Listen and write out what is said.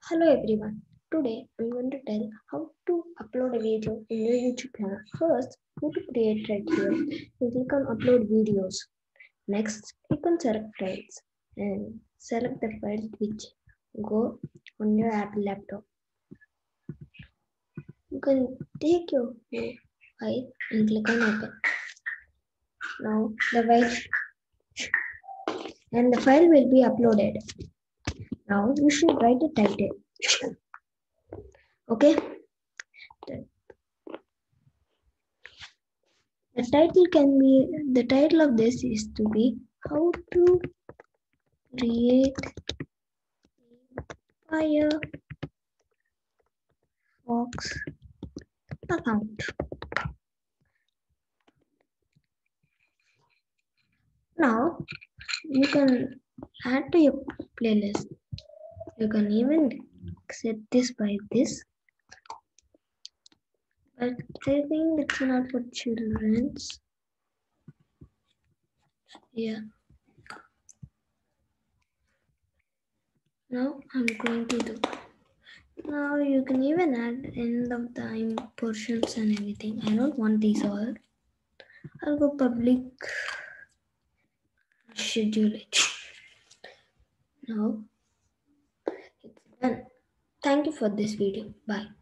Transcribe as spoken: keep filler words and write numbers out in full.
Hello everyone. Today I'm going to tell how to upload a video in your YouTube channel. First, go to create right here and click on upload videos. Next, click on select files and select the files which go on your Apple laptop. You can take your file and click on open. Now the file and the file will be uploaded. Now you should write a title. Okay. The title can be the title of this is to be how to create Firefox account. Now you can add to your playlist. You can even set this by this, but I think it's not for children's. Yeah. Now I'm going to do. Now you can even add end of time portions and everything. I don't want these all. I'll go public schedule it. Now it's done. Thank you for this video. Bye.